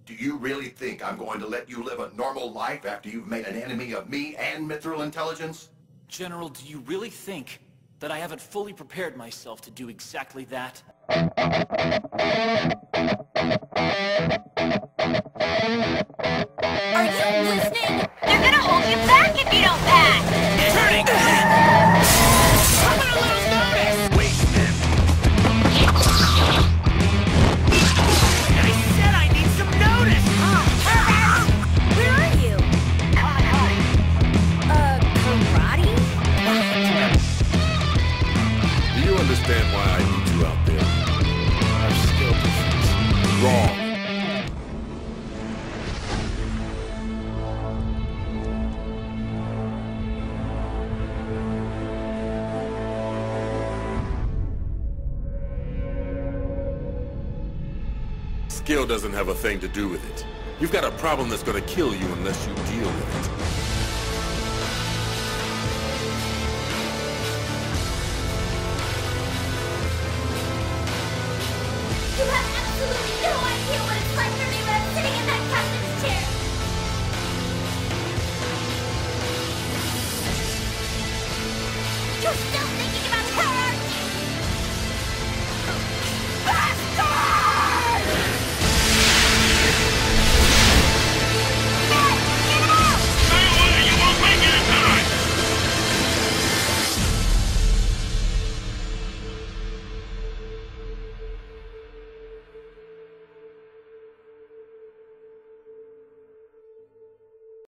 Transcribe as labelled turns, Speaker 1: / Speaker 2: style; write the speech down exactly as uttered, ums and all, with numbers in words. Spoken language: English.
Speaker 1: Do you really think I'm going to let you live a normal life after you've made an enemy of me and Mithril Intelligence?
Speaker 2: General, do you really think that I haven't fully prepared myself to do exactly that?
Speaker 3: Are you listening? They're gonna hold you back if you don't pass!
Speaker 2: Turning! I'm gonna lose notice! Wait a minute! I said I need some notice!
Speaker 3: Where are you? Uh, karate?
Speaker 4: Do you understand why I need you out there? Our skill difference. Wrong. Skill doesn't have a thing to do with it. You've got a problem that's gonna kill you unless you deal with it.